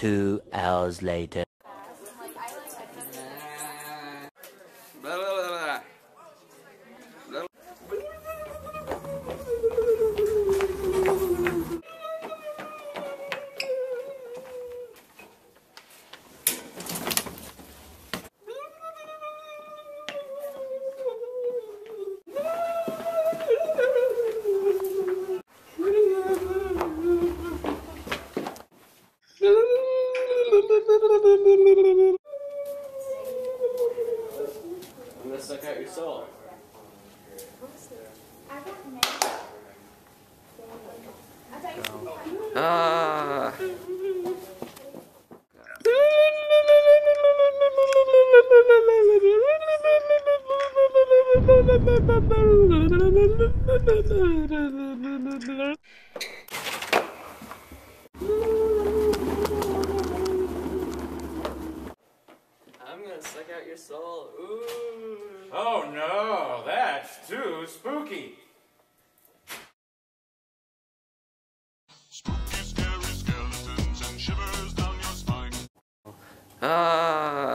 2 hours later. I'm gonna suck out your soul. Ah. I'm gonna suck out your soul. Ooh. Oh no, that's too spooky. Spooky, scary skeletons and shivers down your spine. Ah.